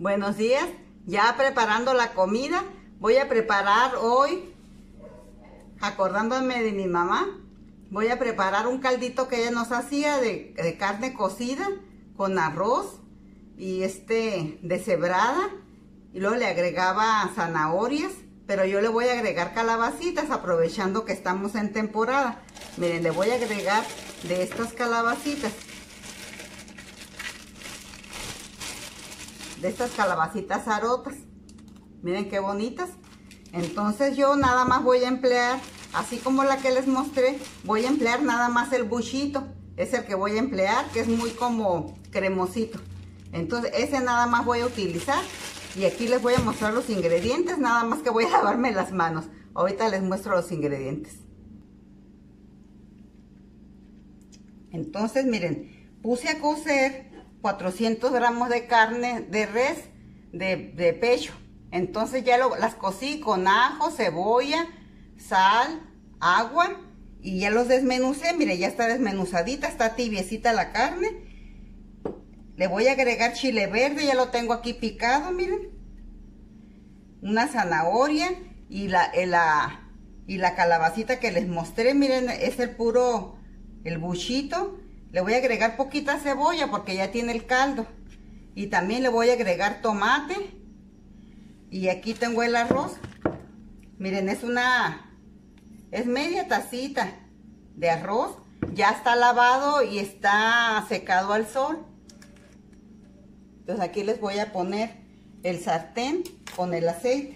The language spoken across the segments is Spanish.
Buenos días, ya preparando la comida. Voy a preparar hoy, acordándome de mi mamá, voy a preparar un caldito que ella nos hacía de carne cocida con arroz y deshebrada, y luego le agregaba zanahorias, pero yo le voy a agregar calabacitas aprovechando que estamos en temporada. Miren, le voy a agregar de estas calabacitas. De estas calabacitas arotas, miren qué bonitas. Entonces yo nada más voy a emplear, así como la que les mostré, voy a emplear nada más el buchito, es el que voy a emplear, que es muy como cremosito. Entonces ese nada más voy a utilizar, y aquí les voy a mostrar los ingredientes, nada más que voy a lavarme las manos. Ahorita les muestro los ingredientes. Entonces miren, puse a cocer 400 gramos de carne de res de pecho. Entonces ya las cocí con ajo, cebolla, sal, agua, y ya los desmenucé. Mire, ya está desmenuzadita, está tibiecita la carne. Le voy a agregar chile verde, ya lo tengo aquí picado, miren. Una zanahoria y la calabacita que les mostré, miren, es el buchito. Le voy a agregar poquita cebolla porque ya tiene el caldo. Y también le voy a agregar tomate. Y aquí tengo el arroz. Miren, es media tacita de arroz. Ya está lavado y está secado al sol. Entonces aquí les voy a poner el sartén con el aceite.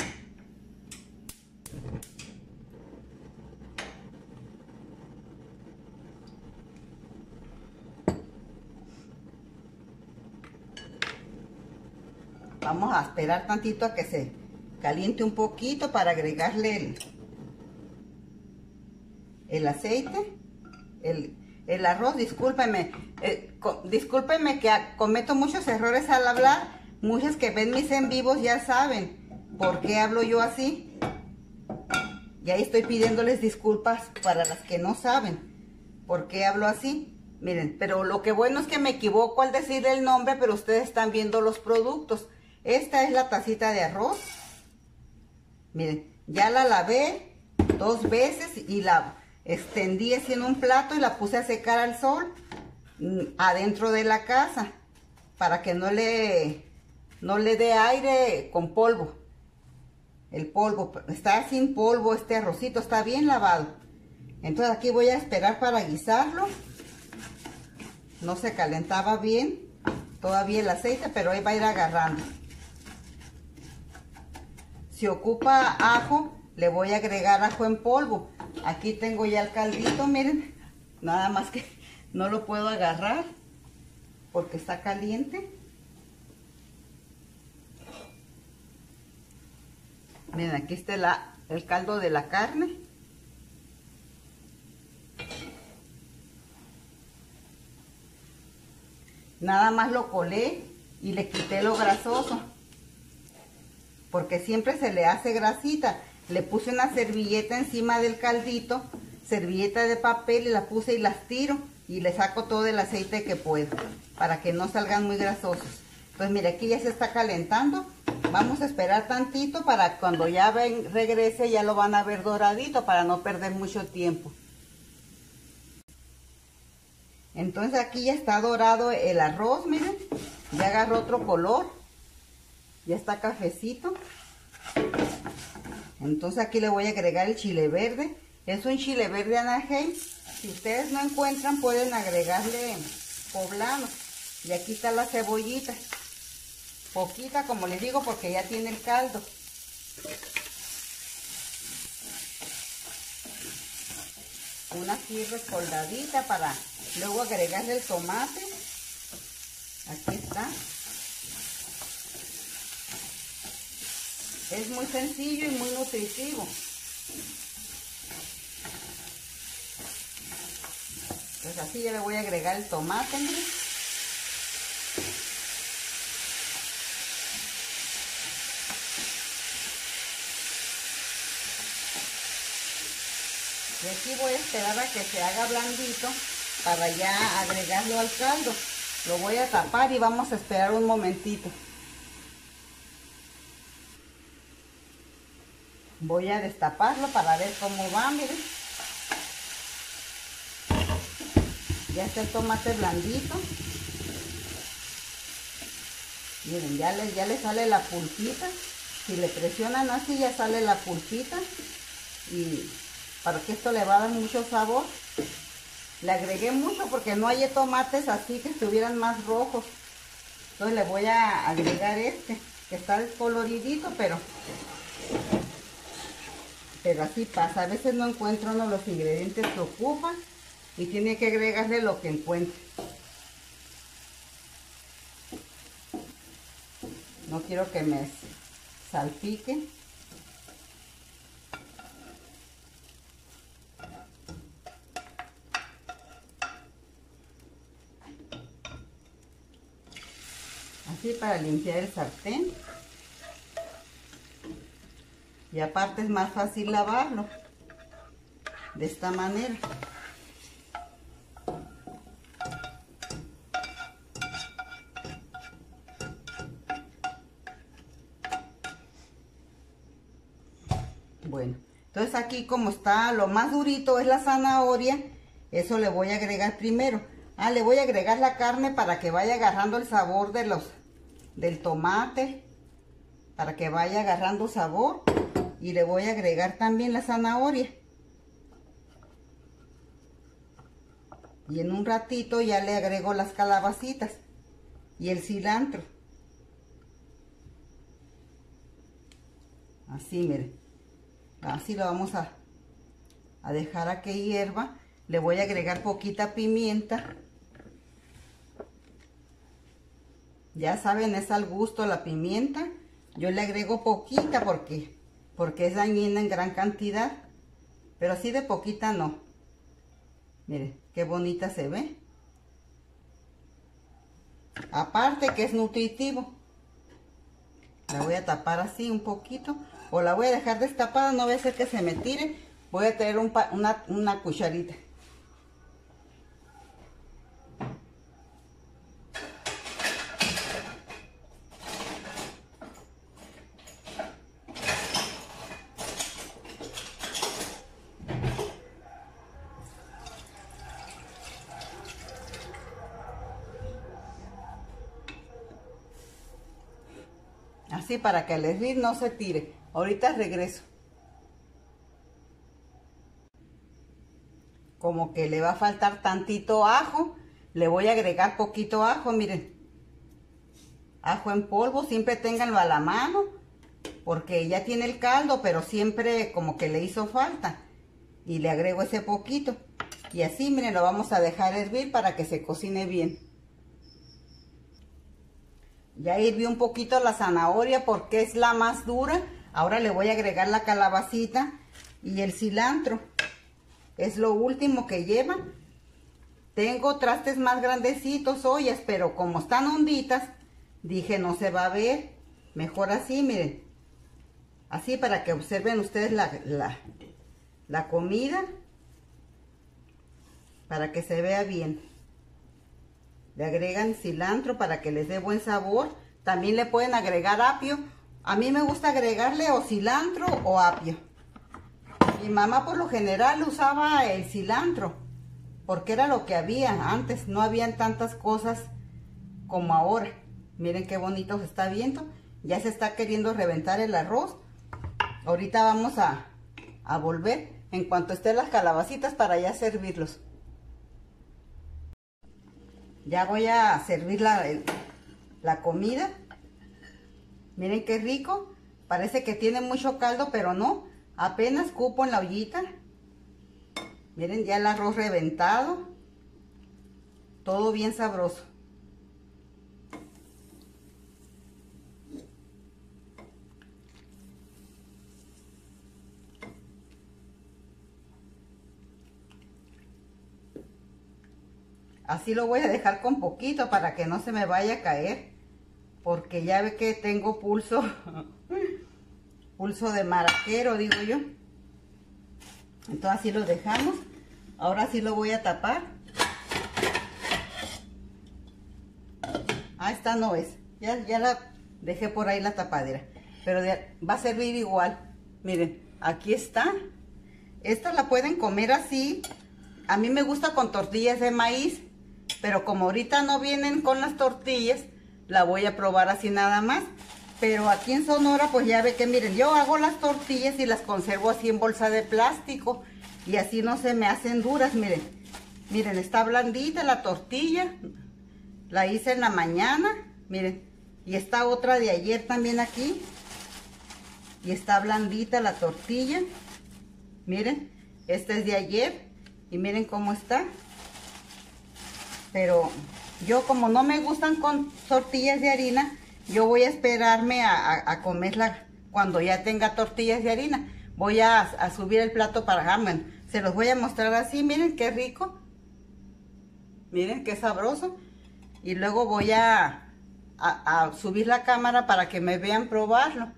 Vamos a esperar tantito a que se caliente un poquito para agregarle el aceite, el arroz. Discúlpenme, discúlpenme que cometo muchos errores al hablar. Muchas que ven mis en vivos ya saben por qué hablo yo así. Y ahí estoy pidiéndoles disculpas para las que no saben por qué hablo así. Miren, pero lo que bueno es que me equivoco al decir el nombre, pero ustedes están viendo los productos. Esta es la tacita de arroz. Miren, ya la lavé 2 veces y la extendí así en un plato y la puse a secar al sol adentro de la casa para que no le dé aire con polvo. El polvo está sin polvo, este arrocito está bien lavado. Entonces aquí voy a esperar para guisarlo. No se calentaba bien todavía el aceite, pero ahí va a ir agarrando. Si ocupa ajo, le voy a agregar ajo en polvo. Aquí tengo ya el caldito, miren. Nada más que no lo puedo agarrar porque está caliente. Miren, aquí está el caldo de la carne. Nada más lo colé y le quité lo grasoso, porque siempre se le hace grasita. Le puse una servilleta encima del caldito, servilleta de papel, y la puse y las tiro y le saco todo el aceite que puedo para que no salgan muy grasosos. Pues mire, aquí ya se está calentando. Vamos a esperar tantito para cuando ya regrese ya lo van a ver doradito para no perder mucho tiempo. Entonces aquí ya está dorado el arroz, miren, ya agarró otro color, ya está cafecito. Entonces aquí le voy a agregar el chile verde. Es un chile verde Anaheim. Si ustedes no encuentran, pueden agregarle poblano. Y aquí está la cebollita, poquita como les digo porque ya tiene el caldo. Una así resoldadita para luego agregarle el tomate. Aquí está. Es muy sencillo y muy nutritivo. Pues así ya le voy a agregar el tomate, miren. Y aquí voy a esperar a que se haga blandito para ya agregarlo al caldo. Lo voy a tapar y vamos a esperar un momentito. Voy a destaparlo para ver cómo va, miren. Ya está el tomate blandito. Miren, ya le sale la pulpita. Si le presionan así ya sale la pulpita. Y para que esto le va a dar mucho sabor. Le agregué mucho porque no hay tomates así que estuvieran más rojos. Entonces le voy a agregar este, que está descoloridito, pero así pasa. A veces no encuentro uno los ingredientes que ocupa y tiene que agregarle lo que encuentre. No quiero que me salpique. Así para limpiar el sartén. Y aparte es más fácil lavarlo. De esta manera. Bueno, entonces aquí como está lo más durito es la zanahoria, eso le voy a agregar primero. Le voy a agregar la carne para que vaya agarrando el sabor del tomate, para que vaya agarrando sabor. Y le voy a agregar también la zanahoria. Y en un ratito ya le agrego las calabacitas y el cilantro. Así, miren. Así lo vamos a dejar a que hierva. Le voy a agregar poquita pimienta. Ya saben, es al gusto la pimienta. Yo le agrego poquita porque es dañina en gran cantidad. Pero así de poquita no. Miren, qué bonita se ve. Aparte que es nutritivo. La voy a tapar así un poquito. O la voy a dejar destapada, no voy a hacer que se me tire. Voy a traer una cucharita. Así para que el hervir no se tire. Ahorita regreso. Como que le va a faltar tantito ajo. Le voy a agregar poquito ajo, miren. Ajo en polvo, siempre ténganlo a la mano. Porque ya tiene el caldo, pero siempre como que le hizo falta. Y le agrego ese poquito. Y así, miren, lo vamos a dejar hervir para que se cocine bien. Ya hirvió un poquito la zanahoria porque es la más dura. Ahora le voy a agregar la calabacita y el cilantro. Es lo último que lleva. Tengo trastes más grandecitos, ollas, pero como están honditas, dije no se va a ver. Mejor así, miren. Así para que observen ustedes la comida. Para que se vea bien. Le agregan cilantro para que les dé buen sabor. También le pueden agregar apio. A mí me gusta agregarle o cilantro o apio. Mi mamá por lo general usaba el cilantro. Porque era lo que había. Antes no habían tantas cosas como ahora. Miren qué bonito se está viendo. Ya se está queriendo reventar el arroz. Ahorita vamos a volver en cuanto estén las calabacitas para ya servirlos. Ya voy a servir la comida. Miren qué rico. Parece que tiene mucho caldo, pero no. Apenas cupo en la ollita. Miren ya el arroz reventado. Todo bien sabroso. Así lo voy a dejar con poquito para que no se me vaya a caer. Porque ya ve que tengo pulso. Pulso de maraquero, digo yo. Entonces así lo dejamos. Ahora sí lo voy a tapar. Esta no es. Ya la dejé por ahí la tapadera. Pero va a servir igual. Miren. aquí está. Esta la pueden comer así. A mí me gusta con tortillas de maíz, pero como ahorita no vienen con las tortillas, la voy a probar así nada más. Pero aquí en Sonora, pues ya ve que miren, yo hago las tortillas y las conservo así en bolsa de plástico. Y así no se me hacen duras, miren. Miren, está blandita la tortilla. La hice en la mañana, miren. Y esta otra de ayer también aquí. Y está blandita la tortilla. Miren, esta es de ayer. Y miren cómo está. Pero yo como no me gustan con tortillas de harina, yo voy a esperarme a comerla cuando ya tenga tortillas de harina. Voy a subir el plato para bueno, se los voy a mostrar así. Miren qué rico. Miren qué sabroso. Y luego voy a subir la cámara para que me vean probarlo.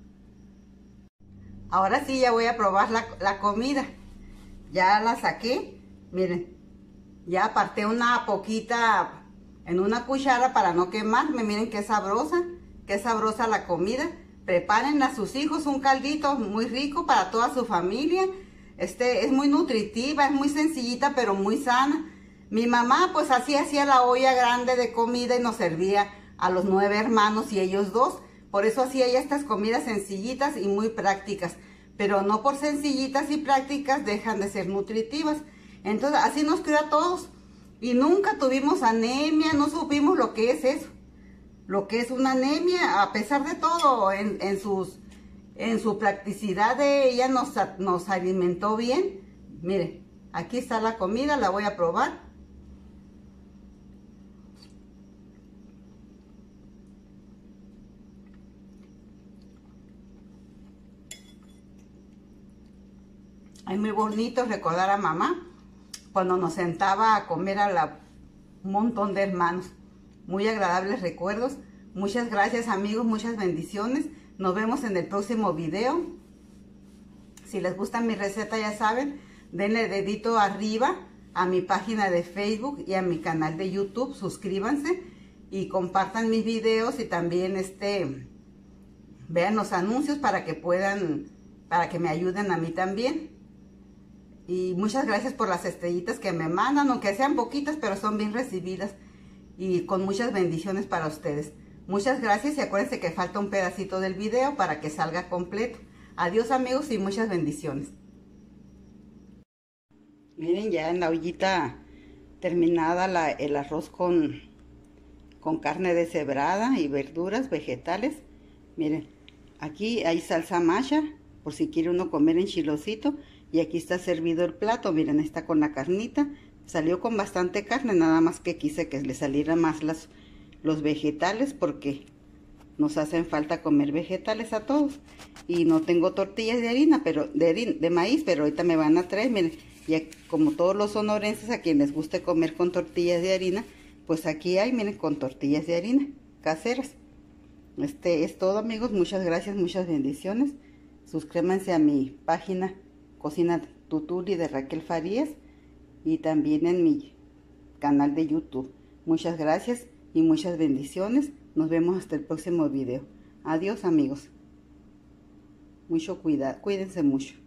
Ahora sí ya voy a probar la comida. Ya la saqué. Miren. Ya aparté una poquita en una cuchara para no quemarme. Miren qué sabrosa la comida. Preparen a sus hijos un caldito muy rico para toda su familia. Es muy nutritiva, es muy sencillita pero muy sana. Mi mamá pues así hacía la olla grande de comida y nos servía a los 9 hermanos y ellos 2. Por eso hacía ella estas comidas sencillitas y muy prácticas. Pero no por sencillitas y prácticas dejan de ser nutritivas. Entonces así nos crió a todos. Y nunca tuvimos anemia, no supimos lo que es eso. Lo que es una anemia, a pesar de todo, en su practicidad de ella nos alimentó bien. Miren, aquí está la comida, la voy a probar. Es muy bonito recordar a mamá cuando nos sentaba a comer un montón de hermanos. Muy agradables recuerdos. Muchas gracias amigos, muchas bendiciones. Nos vemos en el próximo video. Si les gusta mi receta ya saben, denle dedito arriba a mi página de Facebook y a mi canal de YouTube. Suscríbanse y compartan mis videos y también vean los anuncios para que me ayuden a mí también. Y muchas gracias por las estrellitas que me mandan, aunque sean poquitas, pero son bien recibidas y con muchas bendiciones para ustedes. Muchas gracias y acuérdense que falta un pedacito del video para que salga completo. Adiós amigos y muchas bendiciones. Miren ya en la ollita terminada el arroz con carne deshebrada y verduras, vegetales. Miren, aquí hay salsa macha, por si quiere uno comer enchilosito. Y aquí está servido el plato, miren, está con la carnita. Salió con bastante carne, nada más que quise que le salieran más los vegetales porque nos hacen falta comer vegetales a todos. Y no tengo tortillas de harina, pero de maíz, pero ahorita me van a traer, miren. Ya como todos los sonorenses a quienes les guste comer con tortillas de harina, pues aquí hay, miren, con tortillas de harina caseras. Es todo amigos, muchas gracias, muchas bendiciones. Suscríbanse a mi página Cocina Tutuli de Raquel Farías y también en mi canal de YouTube. Muchas gracias y muchas bendiciones. Nos vemos hasta el próximo video. Adiós amigos. Mucho cuidado, cuídense mucho.